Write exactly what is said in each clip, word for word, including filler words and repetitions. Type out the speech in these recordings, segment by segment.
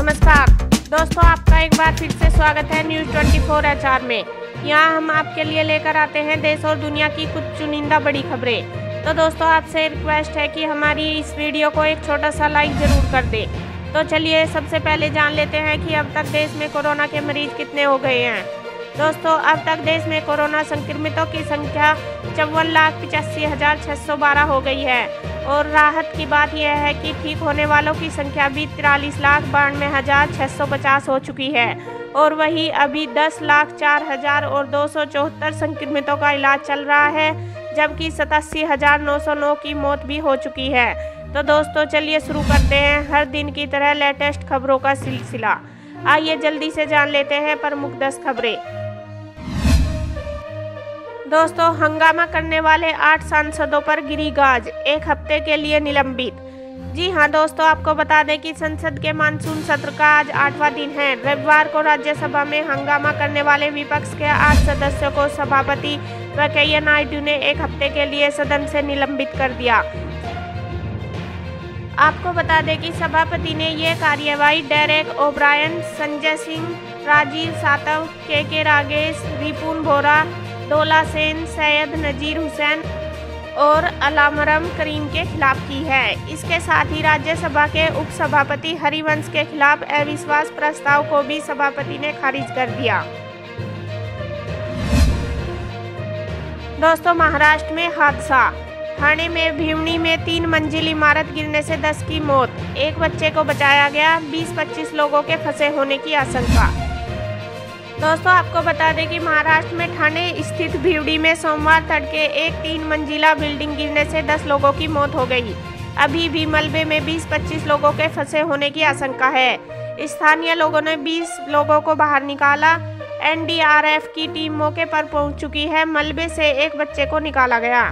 नमस्कार दोस्तों, आपका एक बार फिर से स्वागत है न्यूज़ चौबीस एच आर में। यहाँ हम आपके लिए लेकर आते हैं देश और दुनिया की कुछ चुनिंदा बड़ी खबरें। तो दोस्तों, आपसे रिक्वेस्ट है कि हमारी इस वीडियो को एक छोटा सा लाइक ज़रूर कर दें। तो चलिए सबसे पहले जान लेते हैं कि अब तक देश में कोरोना के मरीज कितने हो गए हैं। दोस्तों, अब तक देश में कोरोना संक्रमितों की संख्या चौवन लाख पिचासी हज़ार छः सौ बारह हो गई है और राहत की बात यह है कि ठीक होने वालों की संख्या भी तिरालीस लाख बानवे हज़ार छः सौ पचास हो चुकी है और वही अभी दस लाख चार हज़ार और दो सौ चौहत्तर संक्रमितों का इलाज चल रहा है, जबकि सतासी हज़ार नौ सौ नौ की मौत भी हो चुकी है। तो दोस्तों, चलिए शुरू करते हैं हर दिन की तरह लेटेस्ट खबरों का सिलसिला। आइए जल्दी से जान लेते हैं प्रमुख दस खबरें। दोस्तों, हंगामा करने वाले आठ सांसदों पर गिरी गाज, एक हफ्ते के लिए निलंबित। जी हां दोस्तों, आपको बता दें कि संसद के मानसून सत्र का आज आठवां दिन है। रविवार को राज्यसभा में हंगामा करने वाले विपक्ष के आठ सदस्यों को सभापति वेंकैया नायडू ने एक हफ्ते के लिए सदन से निलंबित कर दिया। आपको बता दें कि सभापति ने यह कार्यवाही Derek O'Brien, Sanjay Singh, Rajeev Satav, K K Ragesh, Ripun बोरा, डोला सेन, सैयद नजीर हुसैन और अलामरम करीम के खिलाफ की है। इसके साथ ही राज्यसभा के उपसभापति हरिवंश के खिलाफ अविश्वास प्रस्ताव को भी सभापति ने खारिज कर दिया। दोस्तों, महाराष्ट्र में हादसा, ठाणे में भिवनी में तीन मंजिल इमारत गिरने से दस की मौत, एक बच्चे को बचाया गया, बीस पच्चीस लोगों के फंसे होने की आशंका। दोस्तों, आपको बता दें कि महाराष्ट्र में ठाणे स्थित भिवड़ी में सोमवार तड़के एक तीन मंजिला बिल्डिंग गिरने से दस लोगों की मौत हो गई। अभी भी मलबे में बीस पच्चीस लोगों के फंसे होने की आशंका है। स्थानीय लोगों ने बीस लोगों को बाहर निकाला। एन डी आर एफ की टीम मौके पर पहुंच चुकी है। मलबे से एक बच्चे को निकाला गया।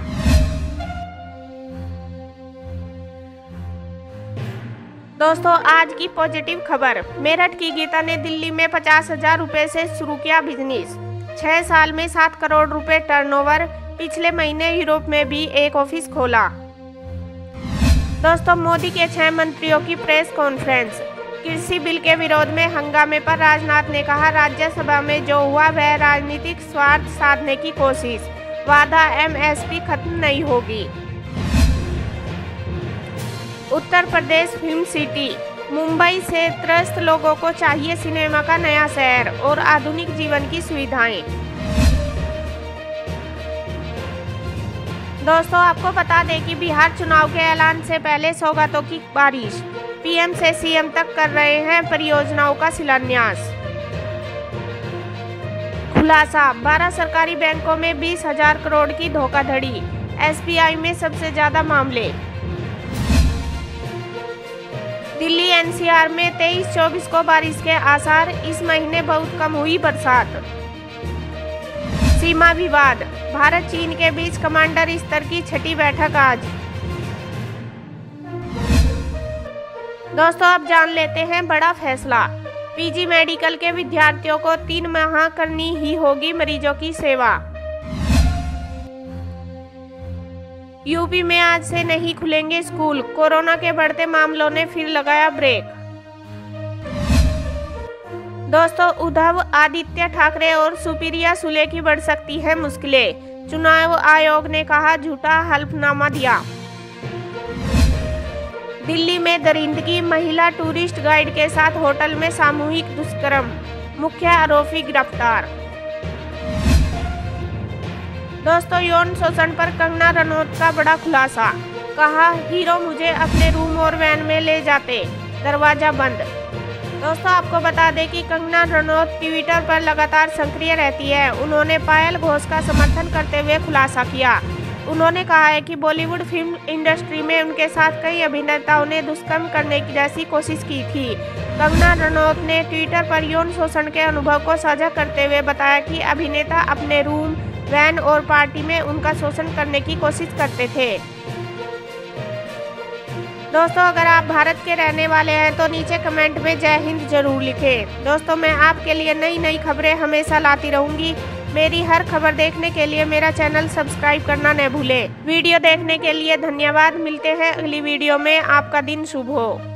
दोस्तों, आज की पॉजिटिव खबर, मेरठ की गीता ने दिल्ली में पचास हजार रुपए से शुरू किया बिजनेस। छह साल में सात करोड़ रुपए टर्नओवर। पिछले महीने यूरोप में भी एक ऑफिस खोला। दोस्तों, मोदी के छह मंत्रियों की प्रेस कॉन्फ्रेंस, कृषि बिल के विरोध में हंगामे पर राजनाथ ने कहा, राज्यसभा में जो हुआ वह राजनीतिक स्वार्थ साधने की कोशिश, वादा एम एस पी खत्म नहीं होगी। उत्तर प्रदेश फिल्म सिटी, मुंबई से त्रस्त लोगों को चाहिए सिनेमा का नया शहर और आधुनिक जीवन की सुविधाएं। दोस्तों, आपको बता दें कि बिहार चुनाव के ऐलान से पहले सौगातों की बारिश, पी एम से सी एम तक कर रहे हैं परियोजनाओं का शिलान्यास। खुलासा, बारह सरकारी बैंकों में बीस हजार करोड़ की धोखाधड़ी, एस बी आई में सबसे ज्यादा मामले। दिल्ली एन सी आर में तेईस चौबीस को बारिश के आसार, इस महीने बहुत कम हुई बरसात। सीमा विवाद, भारत चीन के बीच कमांडर स्तर की छठी बैठक आज। दोस्तों, अब जान लेते हैं बड़ा फैसला, पीजी मेडिकल के विद्यार्थियों को तीन माह करनी ही होगी मरीजों की सेवा। यूपी में आज से नहीं खुलेंगे स्कूल, कोरोना के बढ़ते मामलों ने फिर लगाया ब्रेक। दोस्तों, उद्धव आदित्य ठाकरे और सुप्रिया सुले की बढ़ सकती है मुश्किलें, चुनाव आयोग ने कहा झूठा हल्फनामा दिया। दिल्ली में दरिंदगी, महिला टूरिस्ट गाइड के साथ होटल में सामूहिक दुष्कर्म, मुख्य आरोपी गिरफ्तार। दोस्तों, यौन शोषण पर कंगना रनौत का बड़ा खुलासा, कहा हीरो मुझे अपने रूम और वैन में ले जाते, दरवाजा बंद। दोस्तों, आपको बता दें कि कंगना रनौत ट्विटर पर लगातार सक्रिय रहती है। उन्होंने पायल घोष का समर्थन करते हुए खुलासा किया। उन्होंने कहा है कि बॉलीवुड फिल्म इंडस्ट्री में उनके साथ कई अभिनेताओं ने दुष्कर्म करने की जैसी कोशिश की थी। कंगना रनौत ने ट्विटर पर यौन शोषण के अनुभव को साझा करते हुए बताया कि अभिनेता अपने रूम, वैन और पार्टी में उनका शोषण करने की कोशिश करते थे। दोस्तों, अगर आप भारत के रहने वाले हैं तो नीचे कमेंट में जय हिंद जरूर लिखें। दोस्तों, मैं आपके लिए नई नई खबरें हमेशा लाती रहूंगी। मेरी हर खबर देखने के लिए मेरा चैनल सब्सक्राइब करना न भूलें। वीडियो देखने के लिए धन्यवाद। मिलते हैं अगली वीडियो में। आपका दिन शुभ हो।